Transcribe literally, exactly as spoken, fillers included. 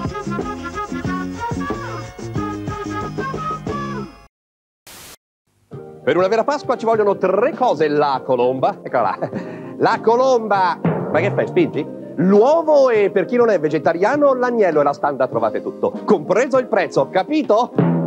Per una vera Pasqua ci vogliono tre cose. La colomba, eccola là. La colomba, ma che fai, spingi? L'uovo e per chi non è vegetariano l'agnello e la standa trovate tutto, compreso il prezzo, capito?